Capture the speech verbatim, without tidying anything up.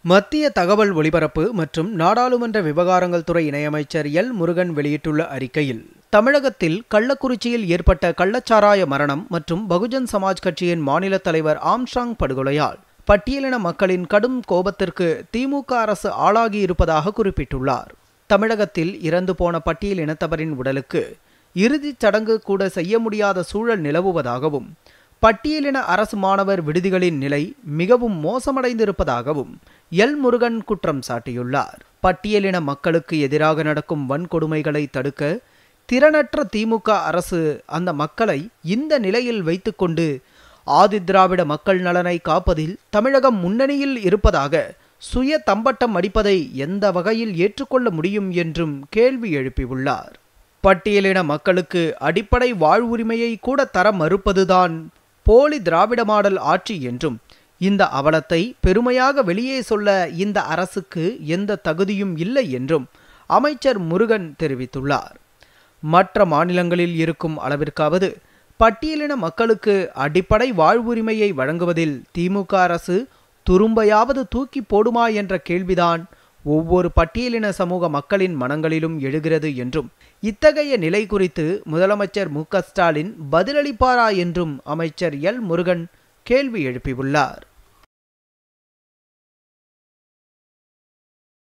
மத்திய தகவல் ஒலிபரப்பு மற்றும் நாடாளுமன்ற விவகாரங்கள் துறை இணையமைச்சர் எல் முருகன் வெளியிட்டுள்ள அறிக்கையில், தமிழகத்தில் கள்ளக்குறிச்சியில் ஏற்பட்ட கள்ளச்சாராய மரணம் மற்றும் பகுஜன் சமாஜ் கட்சியின் மாநில தலைவர் ஆம்ஸ்ட்ராங் படுகொலையால் பட்டியலின மக்களின் கடும் கோபத்திற்கு திமுக அரசு ஆளாகி இருப்பதாக குறிப்பிட்டுள்ளார். தமிழகத்தில் இறந்து போன பட்டியல் இனத்தவரின் உடலுக்கு இறுதிச் சடங்கு கூட செய்ய முடியாத சூழல் நிலவுவதாகவும், பட்டியலின அரசு மாணவர் விடுதிகளின் நிலை மிகவும் மோசமடைந்திருப்பதாகவும் எல் முருகன் குற்றம் சாட்டியுள்ளார். பட்டியலின மக்களுக்கு எதிராக நடக்கும் வன்கொடுமைகளை தடுக்க திறனற்ற திமுக அரசு அந்த மக்களை இந்த நிலையில் வைத்துக்கொண்டு ஆதிதிராவிட மக்கள் நலனை காப்பதில் தமிழகம் முன்னணியில் இருப்பதாக சுய தம்பட்டம் அடிப்பதை எந்த வகையில் ஏற்றுக்கொள்ள முடியும் என்றும் கேள்வி எழுப்பியுள்ளார். பட்டியலின மக்களுக்கு அடிப்படை வாழ்வுரிமையை கூட தர மறுப்பதுதான் போலி திராவிட மாடல் ஆட்சி என்றும், இந்த அவலத்தை பெருமையாக வெளியே சொல்ல இந்த அரசுக்கு எந்த தகுதியும் இல்லை என்றும் அமைச்சர் முருகன் தெரிவித்துள்ளார். மற்ற மாநிலங்களில் இருக்கும் அளவிற்காவது பட்டியலின மக்களுக்கு அடிப்படை வாழ்வுரிமையை வழங்குவதில் திமுக அரசு துரும்பையாவது தூக்கி போடுமா என்ற கேள்விதான் ஒவ்வொரு பட்டியலின சமூக மக்களின் மனங்களிலும் எழுகிறது என்றும், இத்தகைய நிலை குறித்து முதலமைச்சர் மு க ஸ்டாலின் பதிலளிப்பாரா என்றும் அமைச்சர் எல் முருகன் கேள்வி எழுப்பியுள்ளார்.